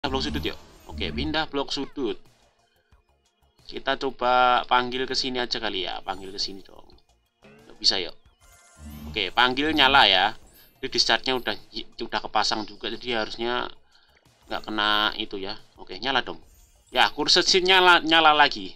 blok sudut yuk. Oke, pindah blok sudut. Kita coba panggil ke sini aja kali ya. Panggil ke sini dong. Nggak bisa yuk. Oke, panggil nyala ya. Ini discharge-nya udah kepasang juga, jadi harusnya nggak kena itu ya. Oke, nyala dong. Ya, kursor nyala nyala lagi.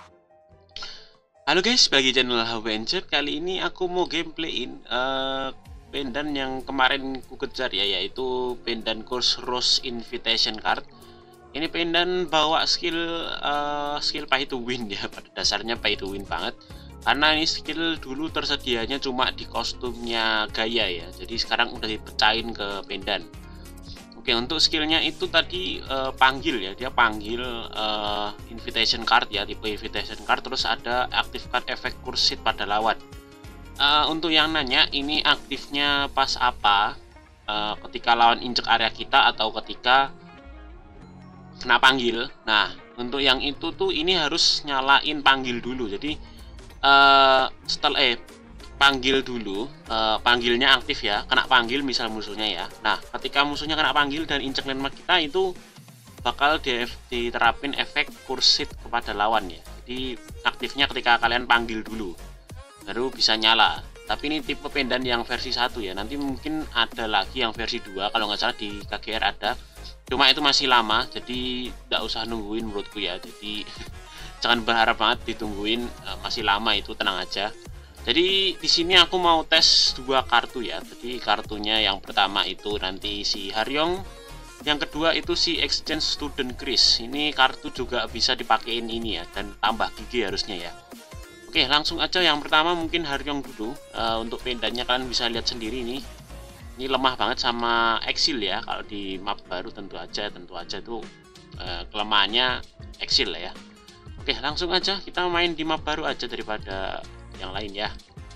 Halo guys, bagi channel HWNZ. Kali ini aku mau gameplayin pendan yang kemarin ku kejar ya, yaitu pendan Course Rose Invitation Card. Ini pendan bawa skill pay to win ya, pada dasarnya pay to win banget. Karena ini skill dulu tersedianya cuma di kostumnya Gaya ya, jadi sekarang udah dipecahin ke pendan. Oke, untuk skillnya itu tadi panggil ya, dia panggil invitation card ya, tipe invitation card, terus ada aktifkan efek kursit pada lawan. Untuk yang nanya ini aktifnya pas apa, ketika lawan injek area kita atau ketika kena panggil. Nah, untuk yang itu tuh ini harus nyalain panggil dulu, jadi setelah panggil dulu, panggilnya aktif ya, kena panggil misal musuhnya ya. Nah, ketika musuhnya kena panggil dan injek landmark kita, itu bakal diterapin efek kursit kepada lawan ya. Jadi aktifnya ketika kalian panggil dulu baru bisa nyala. Tapi ini tipe pendan yang versi 1 ya, nanti mungkin ada lagi yang versi 2 kalau nggak salah, di KGR ada, cuma itu masih lama, jadi nggak usah nungguin menurutku ya. Jadi jangan berharap banget ditungguin, masih lama itu, tenang aja. Jadi di sini aku mau tes dua kartu ya. Jadi kartunya yang pertama itu nanti si Haryong, yang kedua itu si Exchange Student Chris. Ini kartu juga bisa dipakein ini ya, dan tambah gigi harusnya ya. Oke, langsung aja yang pertama mungkin Haryong dulu. Untuk pendannya kalian bisa lihat sendiri nih. Ini lemah banget sama Exil ya. Kalau di map baru tentu aja tuh kelemahannya Exil lah ya. Oke, langsung aja kita main di map baru aja daripada yang lain ya.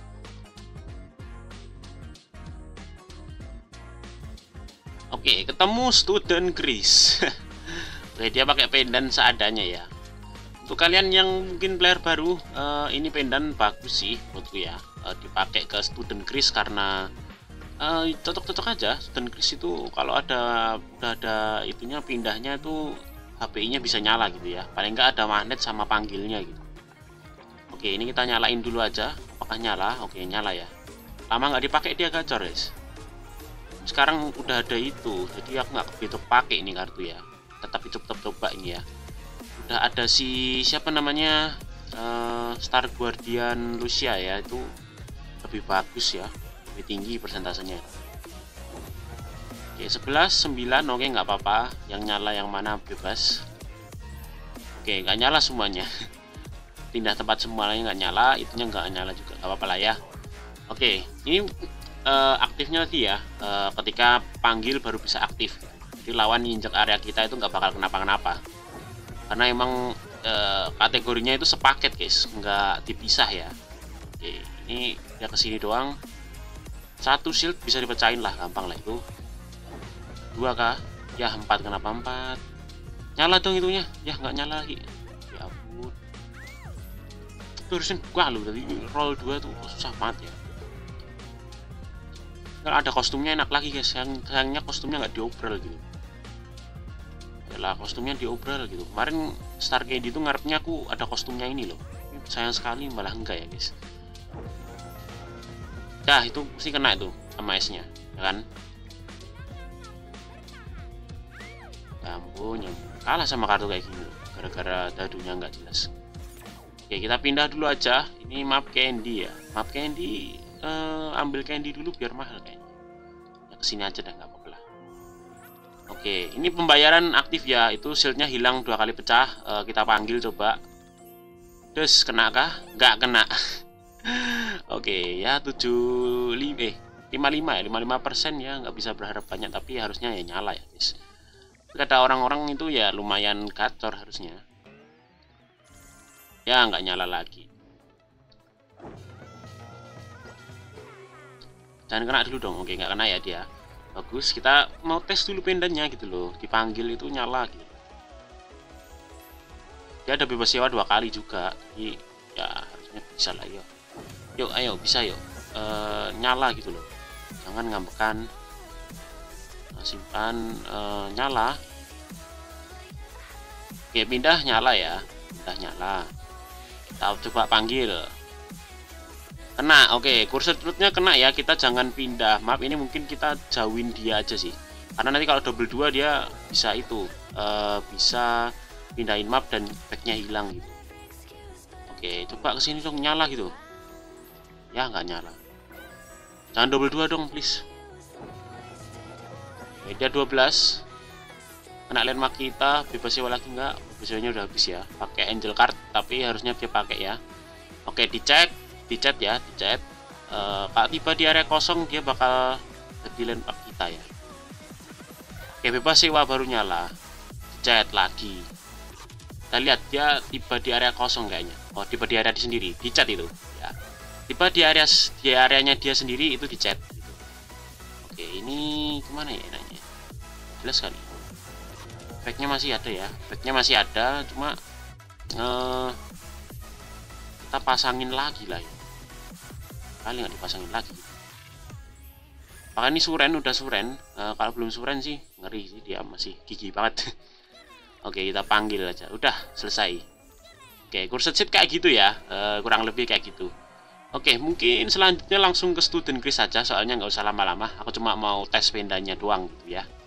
Oke, ketemu Student Chris. Oke, dia pakai pendan seadanya ya. Untuk kalian yang mungkin player baru, ini pendan bagus sih menurutku ya. Dipakai ke Student Chris karena cocok-cocok aja. Student Chris itu kalau udah ada itunya, pindahnya itu HPI-nya bisa nyala gitu ya. Paling nggak ada magnet sama panggilnya gitu. Oke, ini kita nyalain dulu aja. Apakah nyala? Oke, nyala ya. Lama nggak dipakai dia gacor guys. Sekarang udah ada itu, jadi aku nggak begitu pakai ini kartu ya. Tetap coba ini ya. Udah ada si siapa namanya, Star Guardian Lucia ya, itu lebih bagus ya, lebih tinggi persentasenya. Oke, 11 9, oke nggak apa-apa. Yang nyala yang mana bebas. Oke, nggak nyala semuanya. Pindah tempat semuanya nggak nyala, itunya nggak nyala juga, nggak apa-apa lah ya. Oke, ini aktifnya tadi ya, ketika panggil baru bisa aktif. Jadi lawan injek area kita itu nggak bakal kenapa-kenapa, karena emang kategorinya itu sepaket guys, nggak dipisah ya. Oke, ini dia kesini doang, satu shield bisa dipecahin lah, gampang lah itu. 2 kah ya, 4, kenapa 4? Nyala dong itunya ya, nggak nyala lagi. Ya ampun, terusin gua lu tadi roll 2 tuh susah banget ya. Kalau ada kostumnya enak lagi guys, sayangnya kostumnya nggak diobral gitu. Yalah, kostumnya diobral gitu. Kemarin Star Candy itu ngarepnya aku ada kostumnya ini loh, sayang sekali malah enggak ya guys. Dah, itu mesti kena itu sama S-nya ya kan. Ya ampun, kalah sama kartu kayak gini loh, gara-gara dadunya nggak jelas. Oke, kita pindah dulu aja. Ini map Candy ya, map Candy. Ambil candy dulu biar mahal kayaknya ya, kesini aja dah, nggak apa-apa lah. Oke, ini pembayaran aktif ya, itu shieldnya hilang 2 kali pecah. Kita panggil coba, terus kena kah? Nggak kena. Oke ya, 55 ya, 55% ya, nggak bisa berharap banyak, tapi harusnya ya nyala ya guys. Kata orang-orang itu ya lumayan gacor harusnya ya, nggak nyala lagi. Jangan kena dulu dong. Oke, nggak kena ya dia, bagus. Kita mau tes dulu pendannya gitu loh, dipanggil itu nyala gitu. Dia ada bebas sewa 2 kali juga, jadi ya harusnya bisa lah ya. Yuk ayo, bisa yuk, nyala gitu loh, jangan ngambekan. Simpan, nyala. Oke, pindah nyala ya. Pindah nyala. Kita coba panggil. Kena. Oke, cursor rootnya kena ya. Kita jangan pindah map. Ini mungkin kita jauhin dia aja sih. Karena nanti kalau double 2 dia bisa itu. Bisa pindahin map dan backnya hilang gitu. Oke, coba kesini dong, nyala gitu. Ya, nggak nyala. Jangan double 2 dong, please. Oke, dia 12. Kena landmark kita, bebas sewa lagi nggak? Bebas sewanya udah habis ya. Pakai angel card, tapi harusnya dia pakai ya. Oke, dicek, dicat ya, dicat. Kalau tiba di area kosong dia bakal jadi landmark kita ya. Oke, bebas sewa baru nyala. Dicat lagi. Kita lihat dia tiba di area kosong kayaknya. Oh, tiba di area di sendiri, dicat itu. Ya. Tiba di areanya dia sendiri itu dicat. Gitu. Oke, ini kemana ya enaknya? Jelas kali. Backnya masih ada ya, backnya masih ada, cuma kita pasangin lagi lah ya. Kali nggak dipasangin lagi. Apakah ini suren, udah suren? Kalau belum suren sih ngeri sih, dia masih gigi banget. Oke, kita panggil aja, udah selesai. Oke, cursor sheet kayak gitu ya, kurang lebih kayak gitu. Oke, mungkin selanjutnya langsung ke student Chris saja, soalnya nggak usah lama-lama. Aku cuma mau tes pendanya doang gitu ya.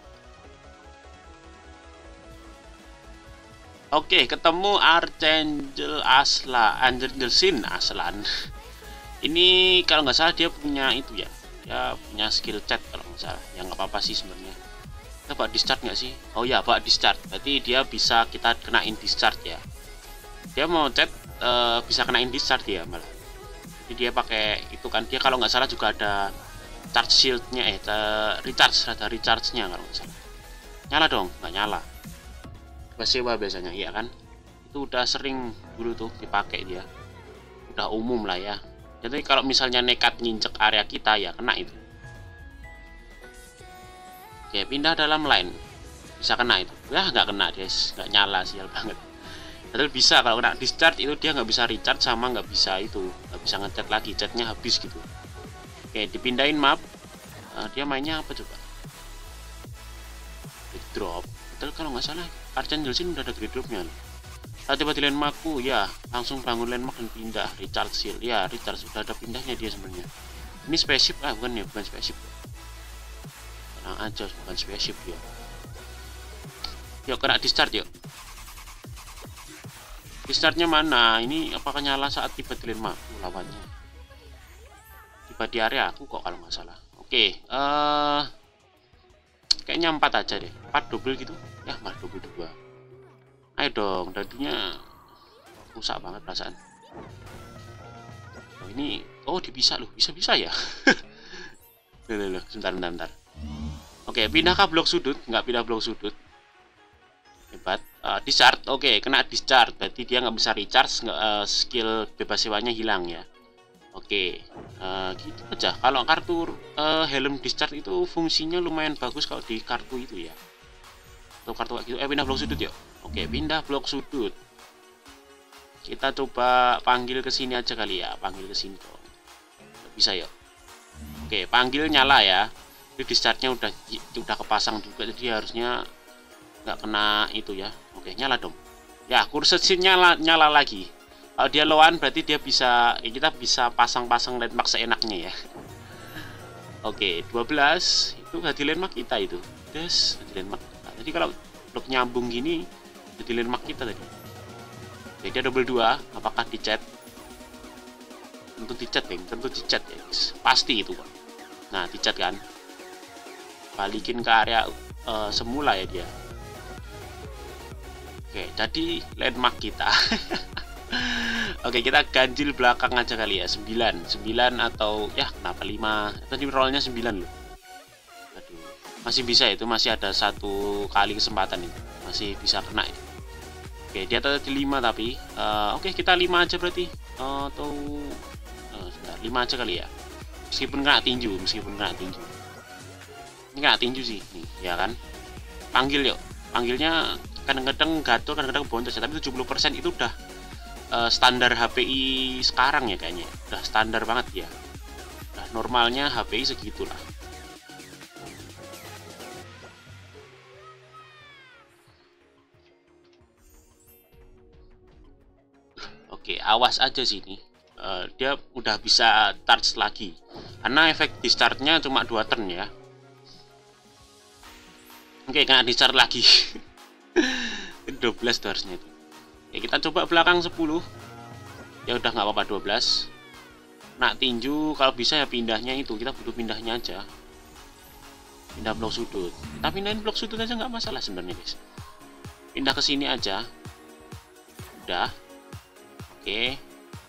Oke, ketemu Archangel Sin Aslan. Ini kalau nggak salah dia punya itu ya, dia punya skill chat kalau nggak salah. Ya nggak apa-apa sih sebenarnya. Kita bak discharge nggak sih? Oh ya, bak discharge. Berarti dia bisa kita kenain discharge ya. Dia mau chat bisa kenain discharge ya malah. Jadi dia pakai itu kan, dia kalau nggak salah juga ada charge shieldnya, recharge, ada recharge-nya kalau nggak salah. Nyala dong, nggak nyala. Sewa biasanya, iya kan? Itu udah sering dulu tuh dipakai dia. Udah umum lah ya. Jadi kalau misalnya nekat nginjek area kita ya kena itu. Oke, pindah dalam line. Bisa kena itu. Ya nggak kena guys, nggak nyala, sial banget. Padahal bisa, kalau kena discharge itu dia nggak bisa recharge sama nggak bisa itu, nggak bisa ngechat lagi, chatnya habis gitu. Oke, dipindahin map. Dia mainnya apa coba? Drop. Betul kalau nggak salah Archangel Sin udah ada grid dropnya. Coba di landmarkku ya, langsung bangun landmark dan pindah. Recharge shield ya, recharge sudah ada pindahnya dia sebenarnya. Ini spaceship bukan ya, bukan spaceship. Tenang aja, bukan spaceship dia. Yuk kena discharge yuk. Discharge-nya mana? Ini apakah nyala saat tiba di landmarkku lawannya? Tiba di area aku kok kalau nggak salah. Oke, kayaknya 4 aja deh, 4 double gitu ya, malah double 2. Ayo dong, tadinya rusak banget perasaan. Oh, ini bisa loh, bisa ya. Loh, sebentar. Oke, pindah ke blok sudut, nggak pindah blok sudut. Hebat. Discharge, oke, kena discharge, berarti dia nggak bisa recharge, skill bebas sewanya hilang ya. Oke, gitu aja. Kalau kartu helm discharge itu fungsinya lumayan bagus kalau di kartu itu ya. Atau kartu kayak gitu. Pindah blok sudut yuk. Oke, pindah blok sudut. Kita coba panggil ke sini aja kali ya. Panggil ke sini dong. Bisa yuk. Oke, panggil nyala ya. Ini discharge-nya udah kepasang juga, jadi harusnya nggak kena itu ya. Oke, nyala dong. Ya, cursor sheet nyala lagi. Kalau dia lowan berarti dia bisa, kita bisa pasang-pasang landmark seenaknya ya. Oke, 12 itu jadi landmark kita itu. Jadi landmark. Nah, jadi kalau blok nyambung gini jadi landmark kita tadi. Jadi dia double 2, apakah dicat? Tentu dicat, tentu dicat ya, guys. Pasti itu, Pak. Nah, dicat kan. Balikin ke area semula ya dia. Oke, jadi landmark kita. Oke, kita ganjil belakang aja kali ya, 9 atau ya kenapa 5? Tadi rollnya 9 loh. Aduh, masih bisa itu, masih ada 1 kali kesempatan itu. Masih bisa kena itu. Oke, dia tadi 5 tapi oke, kita 5 aja berarti. Atau 5 aja kali ya. Meskipun kena tinju. Ini kena tinju sih, nih, ya kan? Panggil yuk. Panggilnya kadang-kadang gatel, kadang-kadang boncos ya, tapi 70% itu udah standar HPI sekarang ya kayaknya. Udah standar banget ya. Nah, normalnya HPI segitulah. Oke, awas aja sini. Dia udah bisa charge lagi. Karena efek di startnya cuma 2 turn ya. Oke, kena di start lagi. 12 tuh harusnya itu. Oke, kita coba belakang 10. Ya udah nggak apa-apa 12. Nak tinju kalau bisa ya pindahnya itu. Kita butuh pindahnya aja. Pindah blok sudut. Kita pindahin blok sudut aja nggak masalah sebenarnya guys. Pindah ke sini aja. Udah. Oke.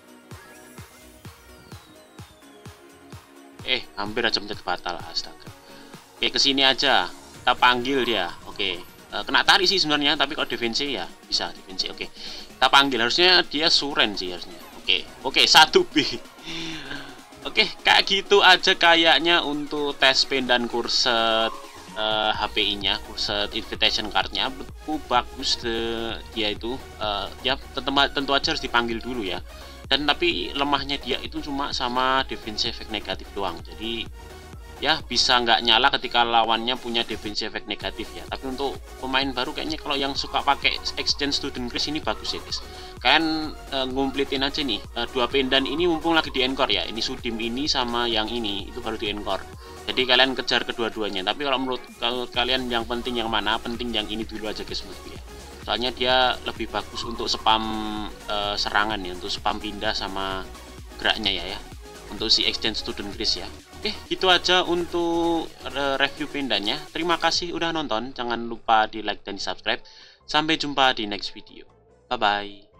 Hampir aja mencet batal, astaga. Oke, ke sini aja. Kita panggil dia. Oke. Kena tarik sih sebenarnya, tapi kalau defense ya bisa defense. Oke. Kita panggil, harusnya dia suren sih harusnya. Oke, 1B. Oke, kayak gitu aja kayaknya untuk tes pen dan kurset HPI-nya, kurset invitation card-nya. Bagus dia itu. Ya tentu aja harus dipanggil dulu ya. Dan tapi lemahnya dia itu cuma sama defense efek negatif doang. Jadi ya bisa nggak nyala ketika lawannya punya defense efek negatif ya. Tapi untuk pemain baru kayaknya kalau yang suka pakai exchange student grace ini bagus ya guys. Kalian ngumplitin aja nih 2 pendan ini mumpung lagi di encore ya. Ini Sudim ini sama yang ini itu baru di encore. Jadi kalian kejar kedua-duanya. Tapi kalau kalian yang penting yang mana? Penting yang ini dulu aja guys menurutku ya. Soalnya dia lebih bagus untuk spam serangan ya, untuk spam pindah sama geraknya ya, untuk si exchange student grace ya. Oke, gitu aja untuk review pendanya. Terima kasih udah nonton, jangan lupa di like dan di subscribe. Sampai jumpa di next video, bye bye.